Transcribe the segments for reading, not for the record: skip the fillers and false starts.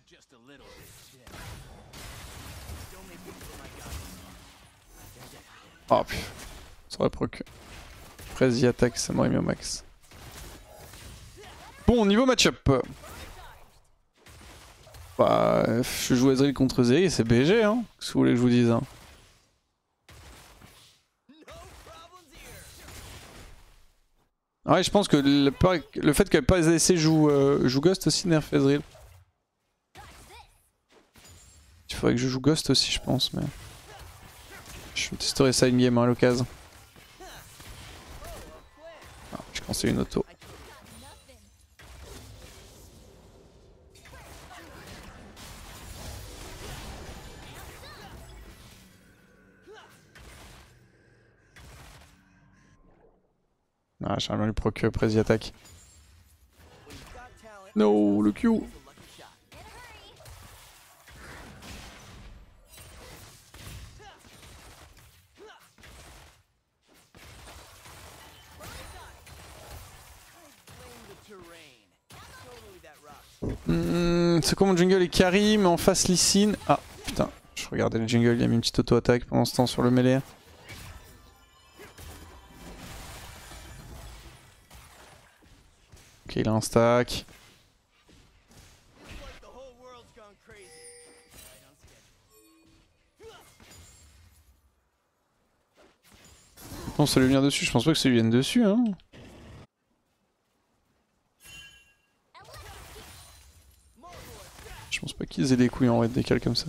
Oh putain, ça aurait proc. Prezi attaque, ça m'aurait mis au max. Bon, niveau match-up. Bah, je joue Ezreal contre Zeri, c'est BG, hein. Qu'est-ce que vous voulez que je vous dise, hein. Ouais, je pense que le fait que pas ADC joue Ghost aussi nerf Ezreal. Il faudrait que je joue Ghost aussi, je pense, mais... Je testerai ça in-game hein, à l'occasion. Ah, je pensais une auto. Ah, j'ai jamais eu proc Prezi attaque. No, le Q. C'est quoi mon jungle est carry, mais en face Lee Sin. Ah putain, je regardais le jungle, il a mis une petite auto-attaque pendant ce temps sur le mêlée. Ok, il a un stack. Non, ça lui vient dessus, je pense pas que ça lui vienne dessus hein. Je pense pas qu'ils aient des couilles en vrai de décal comme ça.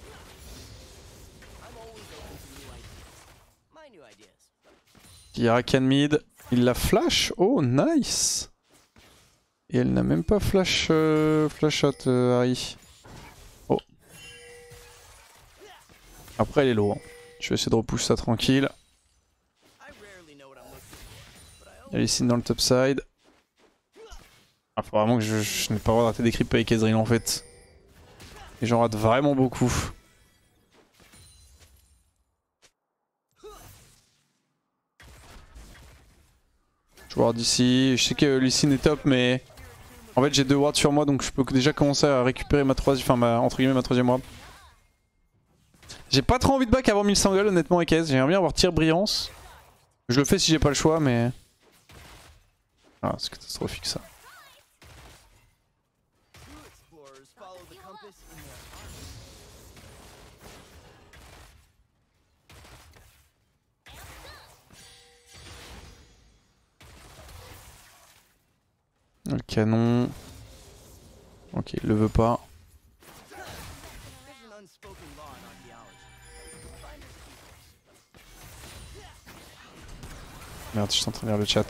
Il y a Rakan mid, il la flash, oh nice. Et elle n'a même pas flash shot Harry. Oh. Après elle est low. Hein. Je vais essayer de repousser ça tranquille. Il y a les signes dans le top side. Ah, faut vraiment que je n'ai pas le droit de rater des creeps avec Ezreal en fait. Et j'en rate vraiment beaucoup. Je ward d'ici. Je sais que Lee Sin est top mais... En fait j'ai 2 wards sur moi donc je peux déjà commencer à récupérer ma troisième... Enfin entre guillemets ma troisième ward. J'ai pas trop envie de back avant 1100 gold honnêtement avec Ez. J'aimerais bien avoir tir brillance. Je le fais si j'ai pas le choix mais... Ah c'est catastrophique ça. Le canon. Ok, il le veut pas. Merde, je suis en train de lire le chat.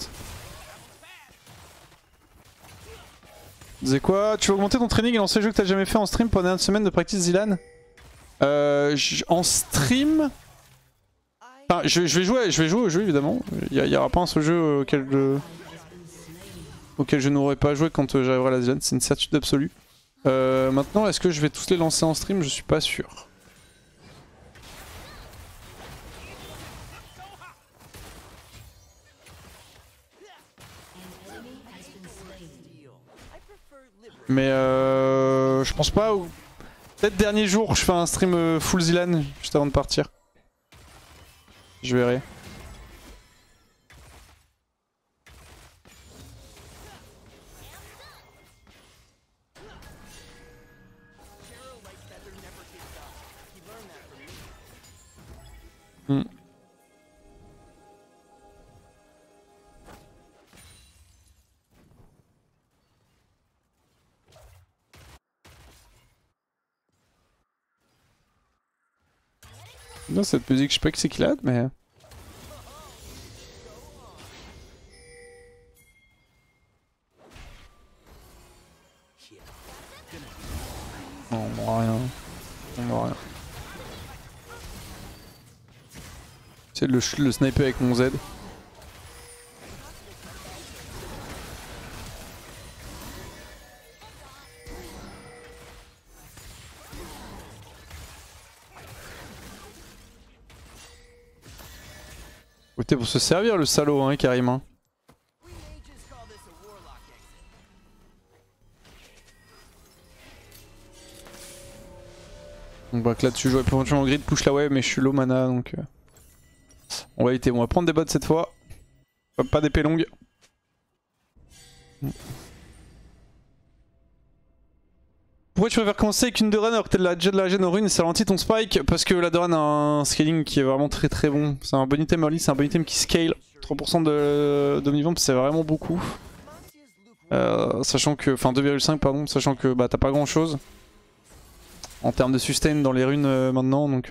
Disais quoi? Tu veux augmenter ton training et lancer le jeu que t'as jamais fait en stream pendant une semaine de practice Zilan? En stream... Enfin, je vais jouer au jeu évidemment. Il y aura pas un seul jeu auquel je n'aurais pas joué quand j'arriverai à la Zilan, c'est une certitude absolue. Maintenant, est-ce que je vais tous les lancer en stream? Je suis pas sûr. Mais je pense pas. Peut-être dernier jour, je fais un stream full Zilan juste avant de partir. Je verrai. Non, cette musique, je sais pas qui c'est qui l'a, mais... Non, on n'aura rien. On n'aura rien. J'essaie de le sniper avec mon Z. Écoutez, pour se servir le salaud, hein, carrément. Donc bah là-dessus j'aurais pu éventuellement grid push la wave mais je suis low mana donc on va éviter. On va prendre des bots cette fois. Pas d'épée longue. Pourquoi tu préfères commencer avec une Doran alors que t'as déjà de la gêne en rune et ça ralentit ton spike? Parce que la Doran a un scaling qui est vraiment très bon. C'est un bon item early, c'est un bon item qui scale. 3% d'Omnivamp c'est vraiment beaucoup. Sachant que... Enfin 2,5 pardon, sachant que bah t'as pas grand chose. En termes de sustain dans les runes maintenant donc...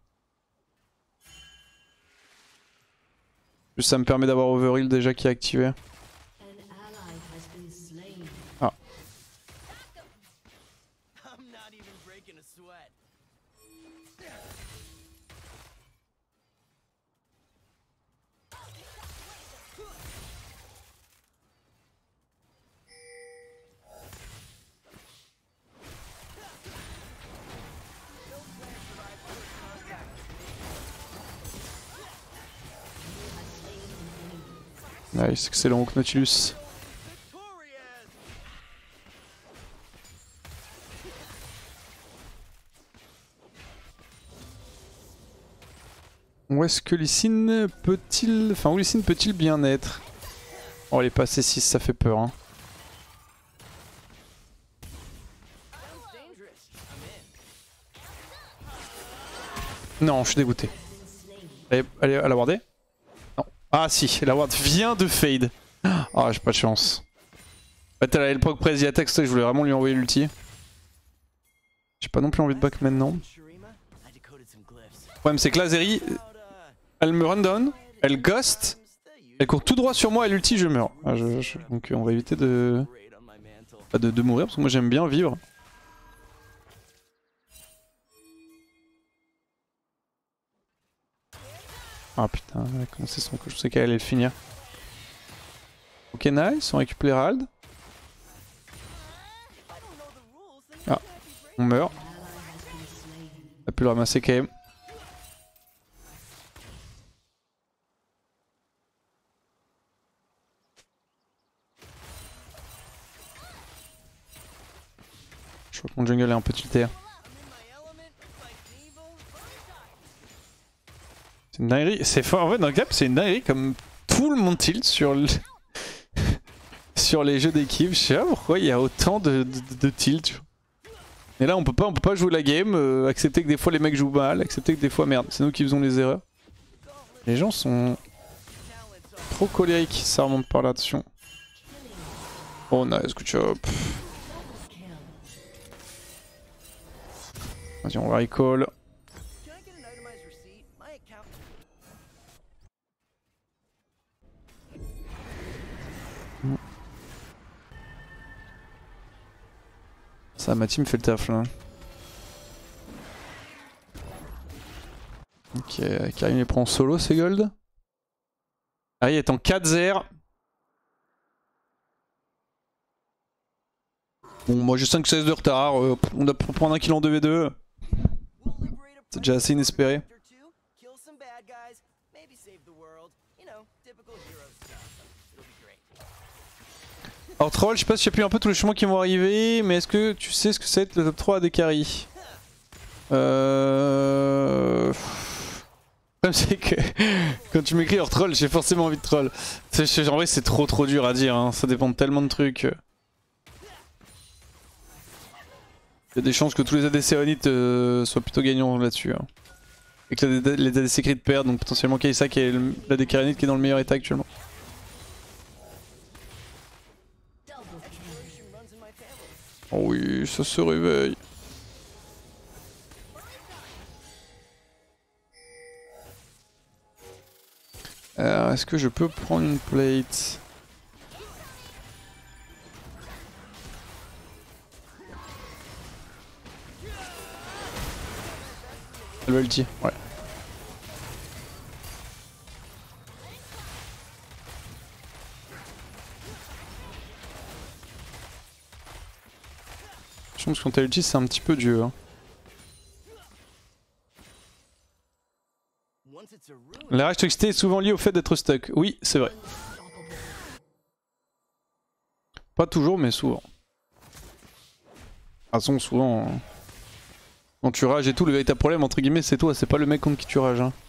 Plus ça me permet d'avoir Overheal déjà qui est activé. Ah. Nice, excellent Nautilus. Où est-ce que Lee Sin peut-il... Enfin, où Lee Sin peut-il bien être? Oh, il est passé 6, ça fait peur. Hein. Non, je suis dégoûté. Elle a wardé? Non. Ah si, la ward vient de fade. Ah, j'ai pas de chance. En fait, elle a le proc press attack, je voulais vraiment lui envoyer l'ulti. J'ai pas non plus envie de back maintenant. Le problème c'est que là, Zeri, elle me run down, elle ghost, elle court tout droit sur moi, elle ulti, je meurs. Ah, donc on va éviter de mourir parce que moi j'aime bien vivre. Ah putain, elle a commencé son coup, je sais qu'elle allait le finir. Ok nice, on récupère l'Herald. Ah, on meurt. On a pu le ramasser quand même. Je crois que mon jungle est un peu tilté. C'est une dinguerie, c'est fort. En fait, dans le cap, c'est une dinguerie comme tout le monde tilt sur, sur les jeux d'équipe. Je sais pas pourquoi il y a autant de tilt. Et là, on peut pas jouer la game, accepter que des fois les mecs jouent mal, accepter que des fois, merde, c'est nous qui faisons les erreurs. Les gens sont trop colériques, ça remonte par là-dessus. Oh nice, good job. Vas-y, on va recall. Ça, ma team fait le taf là. Ok, Karim les prend en solo ces gold. Harry est en 4-0. Bon, moi j'ai 5 CS de retard. On doit prendre un kill en 2v2. C'est déjà assez inespéré. Alors troll, je sais pas si j'ai pu un peu tous les chemins qui vont arriver, mais est-ce que tu sais ce que c'est le top 3 des carry? Le problème c'est que quand tu m'écris hors troll, j'ai forcément envie de troll. En vrai c'est trop dur à dire, hein. Ça dépend de tellement de trucs. Il y a des chances que tous les ADC Onit soient plutôt gagnants là-dessus. Hein. Et que les ADC crit perdent, donc potentiellement Kai'Sa qui est l'ADC Onit qui est dans le meilleur état actuellement. Oh oui, ça se réveille. Est-ce que je peux prendre une plate? Elle va ulti, ouais. Je pense que quand t'as ulti c'est un petit peu dur. Hein. La rage toxicité est souvent liée au fait d'être stuck. Oui, c'est vrai. Pas toujours, mais souvent. De toute façon, souvent. Quand tu rages et tout, le véritable problème entre guillemets c'est toi, c'est pas le mec contre qui tu rages. Hein.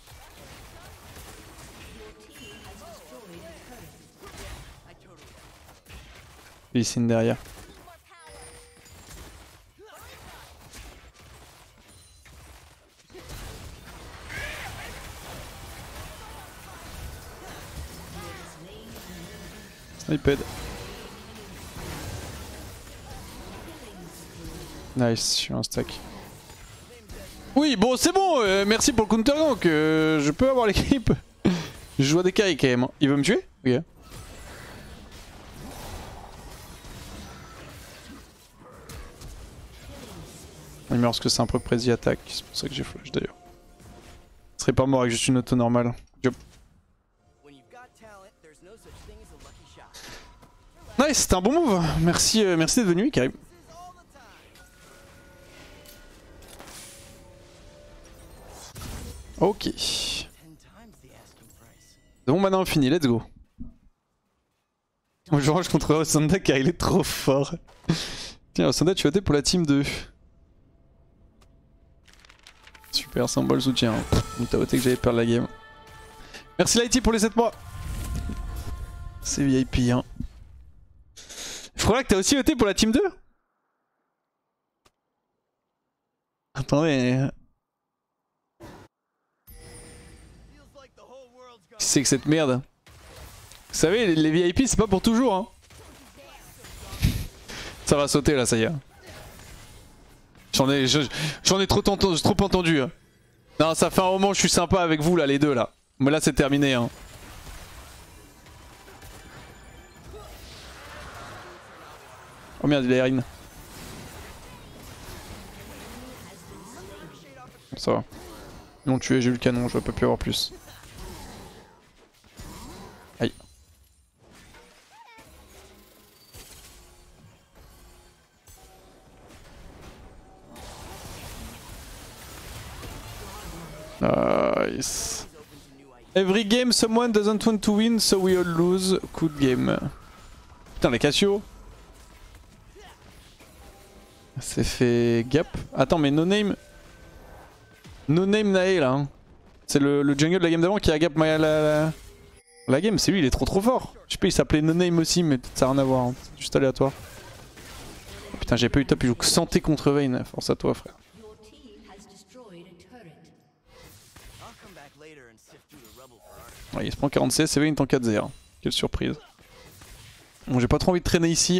Lee Sin derrière. Sniped. Nice, je suis un stack. Oui, bon, c'est bon, merci pour le counter gank. Je peux avoir l'équipe. Je joue à des carrés quand même. Il veut me tuer? Ok. Il meurt parce que c'est un proc prési attaque. C'est pour ça que j'ai flash d'ailleurs. Ce serait pas mort avec juste une auto normale. Job. Nice, c'était un bon move. Merci, merci d'être venu, Karim. Ok. Bon, maintenant on finit, let's go. Je range contre Osanda car il est trop fort. Tiens, Osanda, tu vas voter pour la team 2. Super, symbole soutien. T'as voté que j'allais perdre la game. Merci Lighty pour les 7 mois. C'est VIP, hein. Frolac, t'as aussi voté pour la team 2? Attendez. Qui c'est que cette merde? Vous savez, les VIP c'est pas pour toujours, hein. Ça va sauter là, ça y est. J'en ai trop entendu. Hein. Non, ça fait un moment que je suis sympa avec vous là, les deux là. Mais là c'est terminé, hein. Oh merde, il a Erin. Ça va. Ils l'ont tué, j'ai eu le canon, je peux plus avoir plus. Aïe. Nice. Every game someone doesn't want to win so we all lose. Good game. Putain la Cassio. C'est fait gap. Attends mais no name. No name Nae là. Hein. C'est le jungle de la game d'avant qui a gap la game. C'est lui, il est trop fort. Je sais pas, il s'appelait no name aussi mais ça n'a rien à voir. Hein. C'est juste aléatoire. Oh, putain j'ai pas eu top, il joue que santé contre Vayne. Force à toi frère. Ouais, il se prend 40 CS et Vayne en 4-0. Quelle surprise. Bon, j'ai pas trop envie de traîner ici.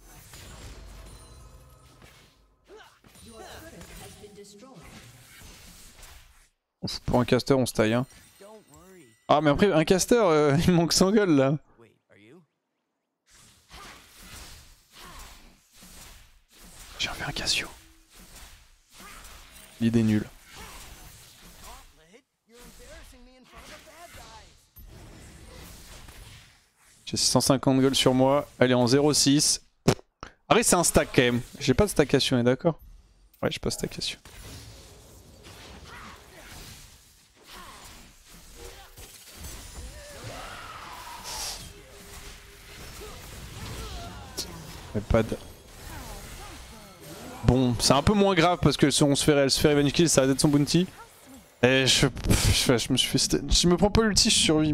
Pour un caster, on se taille. Hein. Ah, mais après, un caster, il manque 100 gold là. J'ai envie un Cassio. L'idée nulle. J'ai 650 gold sur moi, elle est en 0,6. Après c'est un stack quand même. J'ai pas de stack Cassio, on est d'accord? Ouais, j'ai pas de stack Cassio. Pas de... Bon, c'est un peu moins grave parce que si on se fait revenge kill, ça va être son bounty. Et je me suis fait... Je me prends pas l'ulti, je survis.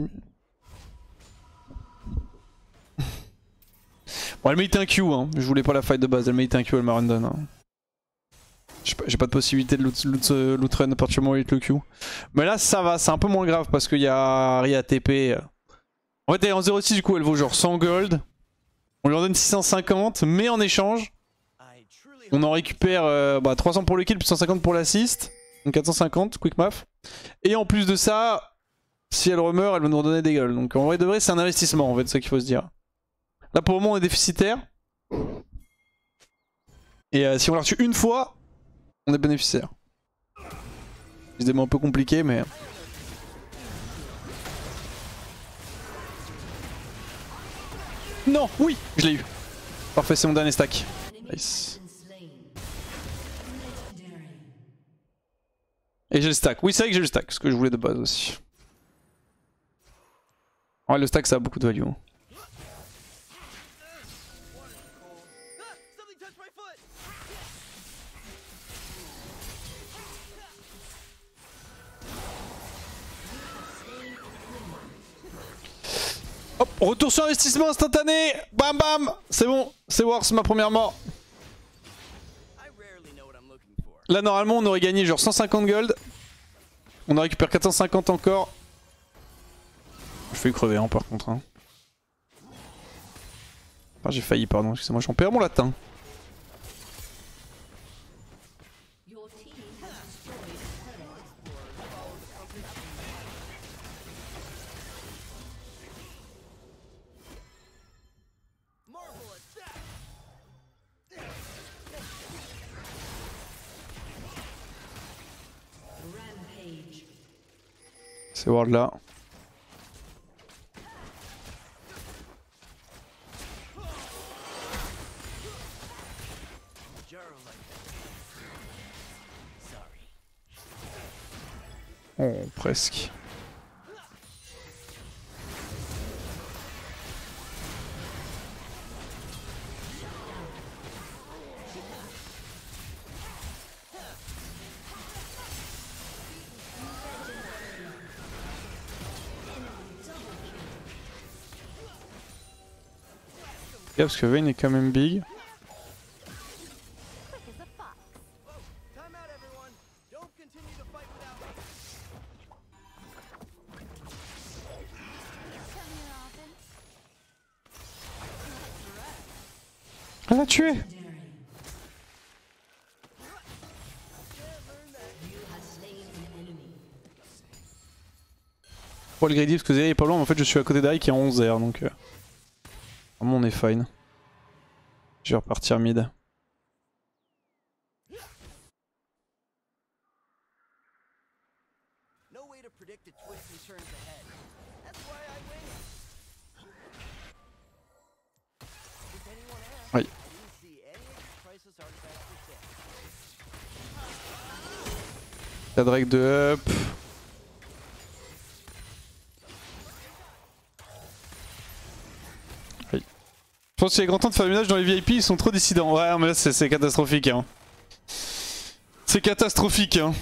Bon, elle mérite un Q, hein. Je voulais pas la fight de base, elle mérite un Q, elle m'a random. Hein. J'ai pas de possibilité de loot run à partir du moment où il le Q. Mais là, ça va, c'est un peu moins grave parce qu'il y a Ria TP. En fait, elle est en 0,6, du coup, elle vaut genre 100 gold. On lui en donne 650, mais en échange, on en récupère 300 pour le kill, plus 150 pour l'assist. Donc 450, quick math. Et en plus de ça, si elle remeurt, elle va nous redonner des gueules. Donc en vrai de vrai, c'est un investissement, en fait, c'est ça qu'il faut se dire. Là pour le moment, on est déficitaire. Et si on la tue une fois, on est bénéficiaire. C'est des mots un peu compliqués, mais... Non, oui, je l'ai eu. Parfait, c'est mon dernier stack. Nice. Et j'ai le stack. Oui, c'est vrai que j'ai le stack, ce que je voulais de base aussi. Ouais, le stack ça a beaucoup de value. Hop, retour sur investissement instantané. Bam bam. C'est bon, c'est worse ma première mort. Là normalement on aurait gagné genre 150 gold. On en récupère 450 encore. Je vais crever hein, par contre. Hein. Enfin, j'ai failli, pardon, excusez-moi, j'en perds mon latin. C'est Ward là. Oh, presque. Parce que Vayne est quand même big. Elle l'a tué. Pour le greedy parce que Zeri est pas loin, mais en fait je suis à côté d'Ari qui est en 11 R donc vraiment on est fine. Je vais repartir mid. Oui. La Drake de up. Oui. Je pense qu'il y a grand temps de faire le ménage dans les VIP, ils sont trop dissidents. Ouais mais là c'est catastrophique hein. C'est catastrophique hein.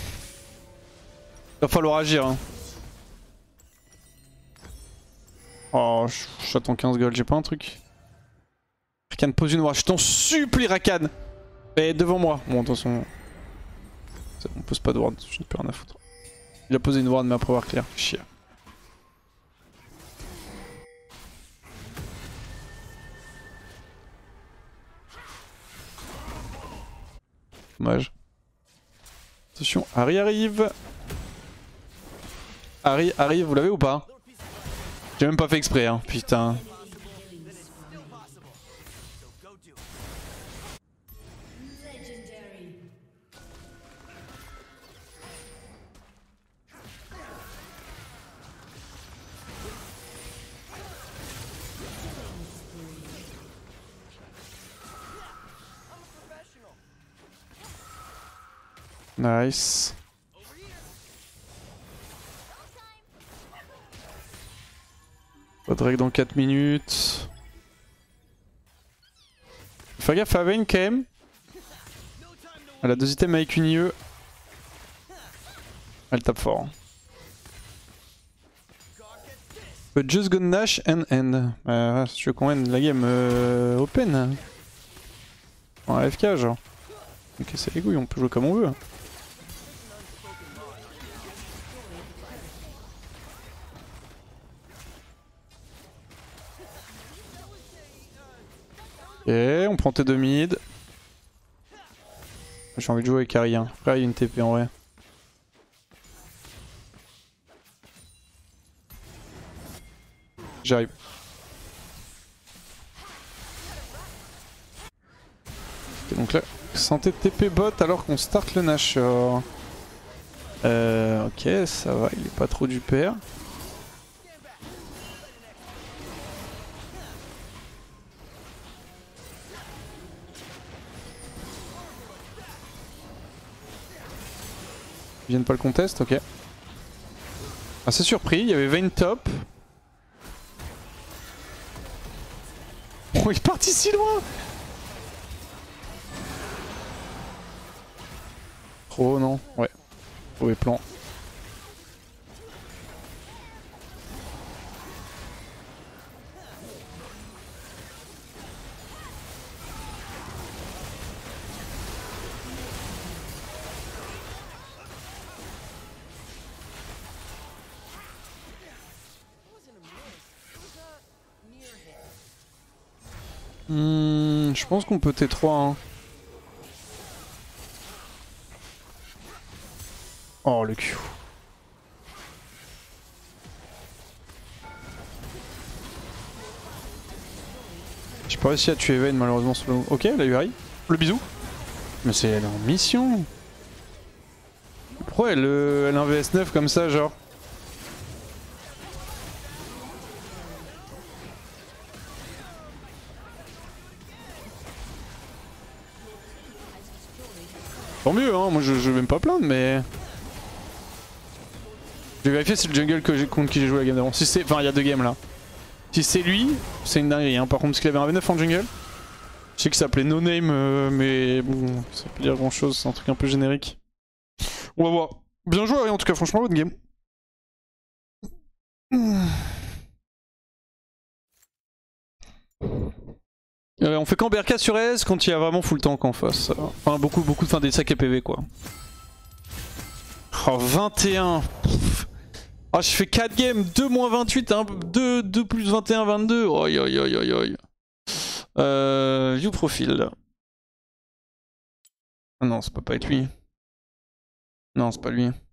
Va falloir agir hein. Oh j'attends 15 gold, j'ai pas un truc. Rakan pose une ward, je t'en supplie Rakan. Mais devant moi. Bon de toute façon... On pose pas de ward, je n'ai plus rien à foutre. Il a posé une ward mais après avoir clear, chier. Dommage. Attention, Harry arrive. Harry arrive, vous l'avez ou pas? J'ai même pas fait exprès hein, putain. Nice. Pas de règle dans 4 minutes. Fais gaffe à Vayne quand même. Elle a 2 items avec une IE. Elle tape fort. But just go Nash and end. Si tu veux qu'on end la game open. En AFK genre. Ok c'est les couilles, on peut jouer comme on veut. Ok, on prend T2 mid. J'ai envie de jouer avec Harry. Hein. Après, il y a une TP en vrai. J'arrive. Ok, donc là, santé TP bot alors qu'on start le Nash. Ok, ça va, il est pas trop du père. Ils viennent pas le contest, ok. Assez surpris, il y avait Vayne top. Oh, il est parti si loin! Oh non, ouais. Mauvais plan. Je pense qu'on peut T3. Hein. Oh le Q. J'ai pas réussi à tuer Vayne malheureusement sur le... Ok, elle a eu Harry. Le bisou. Mais c'est elle est en mission. Pourquoi elle a un VS9 comme ça genre? Tant mieux hein, moi je vais même pas plaindre mais... Je vais vérifier si le jungle contre qui j'ai joué la game d'avant. Si c'est... Enfin il y a 2 games là. Si c'est lui, c'est une dinguerie hein. Par contre parce qu'il avait un V9 en jungle. Je sais que ça s'appelait No Name mais bon, ça peut dire grand chose, c'est un truc un peu générique. On va voir. Bien joué Harry en tout cas, franchement bonne game. On fait quand BRK sur S quand il y a vraiment full tank en face. Enfin beaucoup de fin des sacs et PV quoi. Oh 21. Ah je fais 4 games, 2 moins 28, hein, 2 plus 21, 22. Oi oi oi oi oi. View profil. Ah non, ça peut pas être lui. Non, c'est pas lui.